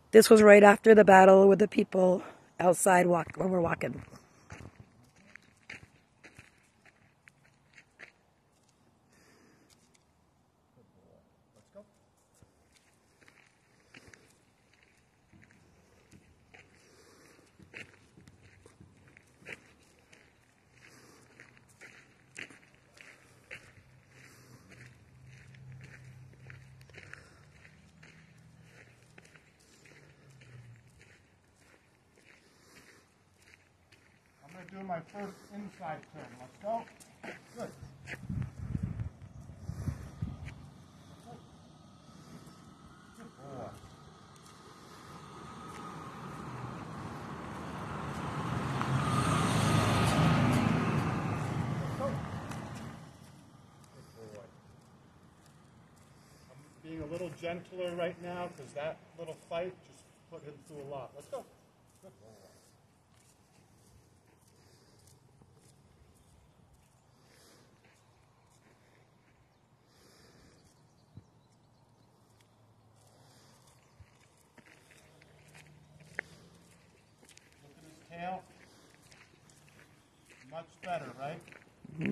This was right after the battle with the people outside when we're walking. Let's go. I'm going to do my first inside turn. Let's go. Good. Good boy. Let's go. Good boy. I'm being a little gentler right now because that little fight just put him through a lot. Let's go. Good boy. Tail. Much better, right? Mm-hmm.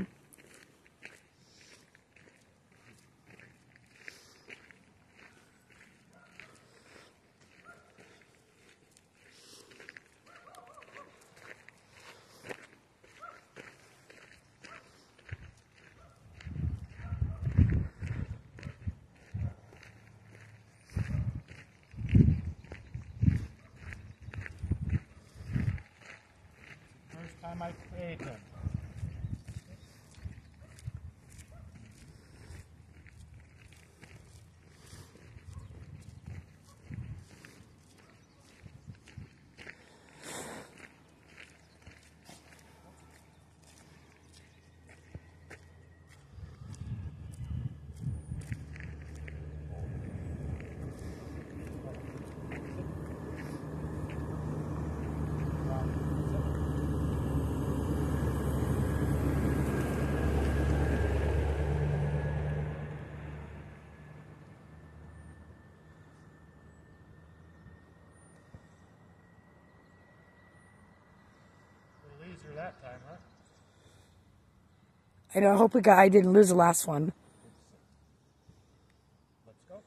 First time I played him. Easier that time, huh? I know. I hope I didn't lose the last one. Let's go.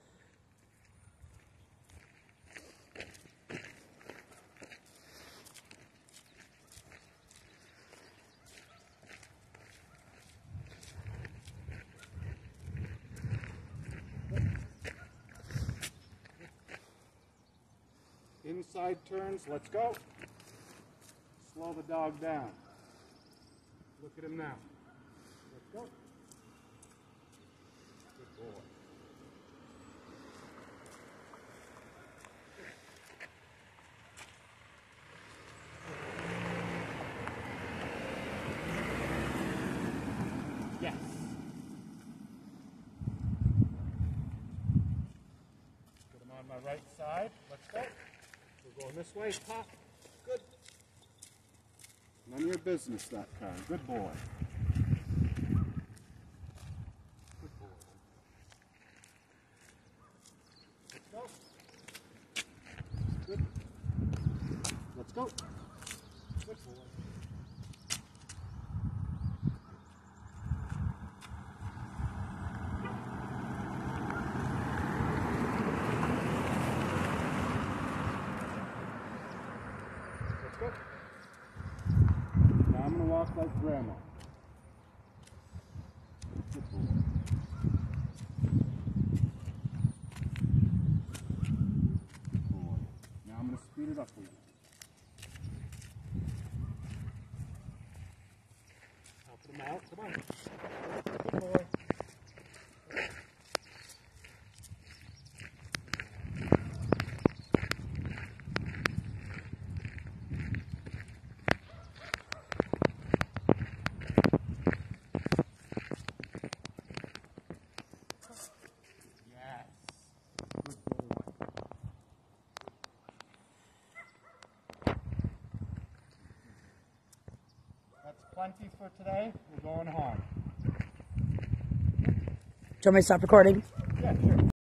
Inside turns, let's go. Slow the dog down. Look at him now. Let's go. Good boy. Yes. Put him on my right side. Let's go. We're going this way. Pop. Good. None of your business that time. Good boy. Good boy. Let's go. Good. Let's go. Good boy. Let's go. Now I'm going to walk like Grandma. Good boy. Good boy. Now I'm going to speed it up a little. Help him out. Come on. Good boy. That's plenty for today. We're going home. Do you want me to stop recording? Yeah, sure.